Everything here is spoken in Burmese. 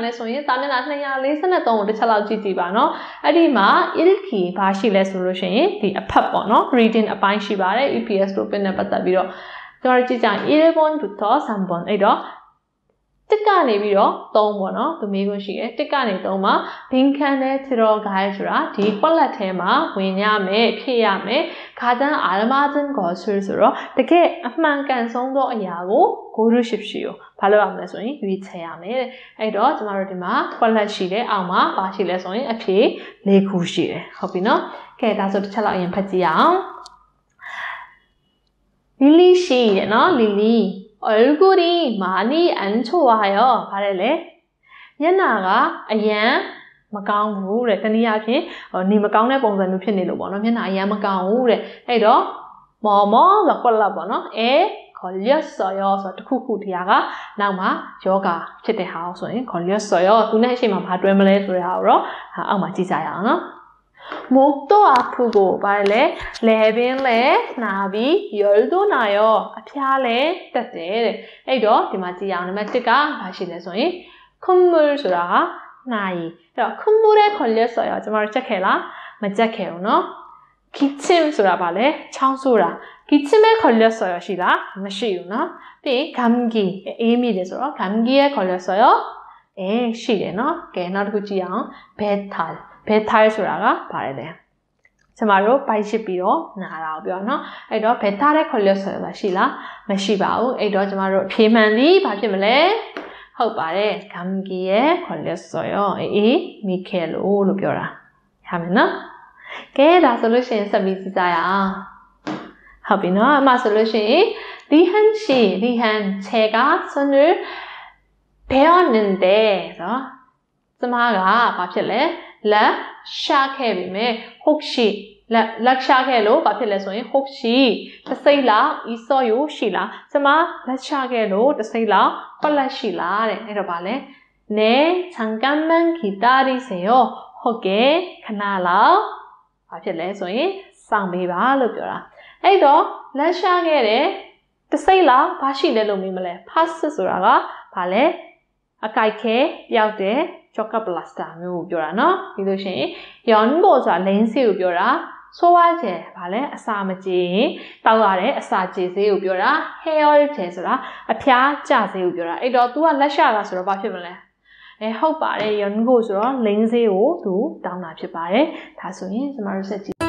လဲဆိုရင်စာမျက်နှာ243ကိုတစ်ချက်လောက်ကြည့်ကြည့်ပါနော်အဲ့ဒီမှာ ilki ဘာရှိလဲဆိုလို့ရှိရင်ဒီအဖတ်ပေါ့နော် reading အပိုင်းရှိပါတယ် EPS topic နဲ့ပတ်သက်ပြီးတော့ကျွန်တော်ကြည့်ကြရင် 1번부터 3번 အဲ့တော့တစ်ကနေပြီးတော့3ပေါ့နော်သူမေးခွန်းရှိတယ်တစ်ကနေ3မှာဘင်ခန်းနဲ့ထရောဂိုင်းဆိုတာဒီကွက်လက်ထဲမှာဝင်ရမယ်ဖြည့်ရမယ်ခါတန်းအာရမဇန်ကိုဆိုတော့တကယ်အမှန်ကန်ဆုံးသောအရာကိုကိုရုရှိရှိကိုဘာလို့ရမလဲဆိုရင်ရွေးချယ်ရမယ်တဲ့အဲ့တော့ကျမတို့ဒီမှာကွက်လက်ရှိတယ်အောက်မှာပါရှိလဲဆိုရင်အဖြေ၄ခုရှိတယ်ဟုတ်ပြီနော်ကဲဒါဆိုတစ်ချက်လောက်အရင်ဖတ်ကြည့်အောင်လီလီရှိတယ်နော်လီလီ얼굴이 많이 안 좋아요. 바래래. 얘나가 아얀 마강부래. tani야핀 니 마강네 봉산도 편내로 보노. 얘나 아얀 마강우래. 에도 뭐뭐가 꼴라 보노. 에 걸렸어요. 그래서 쿠쿠 디아가 나마 요가ဖြစ်တဲ့ဟာဆိုရင် 걸렸어요. သူနဲ့အရှိမဘာတွဲမလဲဆိုတဲ့ဟာကိုတော့အောက်မှာကြည့်ကြရအောင်နော် 목도 아프고 말래 레빈레 나비 열도 나요 아피아레 뜻대 에이도 디마지 양네마 뜻가 마시네 소이 콧물 소라가 나이 콧물에 걸렸어요 정말 check해라 못 check해요 너 기침 소라 발레 청소라 기침에 걸렸어요 시라 마시요 너 비 감기 에미데 소라 감기에 걸렸어요 에 시래 너 걔나도 지양 배탈 배탈 소라가 바래래. 정말로 바이시비로 나라고 벼노. 에도 배탈에 걸렸어요. 마시라. 마시바우. 에도 정말로 비만이 바뀌면래.ဟုတ်ပါတယ် 감기에 걸렸어요. 이 미켈로로 벼라. 하면은 걔 다 솔루션 서비스자야. ဟုတ်ပြီနော်အမှဆိုလို့ရှိရင်리한 제가 손을 베었는데 그래서 ကျမကဘာဖြစ်လဲလက်ရှာခဲ့ပြီမဲ့혹시လက်ရှာခဲ့လို့ဘာဖြစ်လဲဆိုရင်혹시တစိမ့်လောက်ဤစောယူရှိလားကျမလက်ရှာခဲ့လို့တစိမ့်လောက်ပတ်လက်ရှိလားတဲ့အဲ့တော့ဗာလဲ네 잠깐만 기다리세요ဟုတ်ကဲ့ခဏလောက်ဘာဖြစ်လဲဆိုရင်စောင့်ပေးပါလို့ပြောတာအဲ့တော့လက်ရှာခဲ့တဲ့တစိမ့်လောက်ဘာရှိလဲလို့မေးမလဲ pass ဆိုတာကဗာလဲအကိုက်ခဲပြောက်တဲ့chocolate blaster မျိုးကိုပြောတာเนาะပြီးလို့ရှိရင် 연고ဆိုတာ lens ကိုပြောတာဆိုးဝါးကျဲဗာလဲအစာမကြေရင်တောက်ရတဲ့အစာကြေစေးကိုပြောတာ hair oil ကျဲဆိုတာအဖျားကျစေးကိုပြောတာအဲ့တော့ तू ကလက်ရှာတာဆိုတော့ဘာဖြစ်မလဲဟုတ်ပါတယ် 연고ဆိုတော့ lens ကို तू တောင်းတာဖြစ်ပါတယ်ဒါဆိုရင်ကျမတို့ဆက်ကြည့်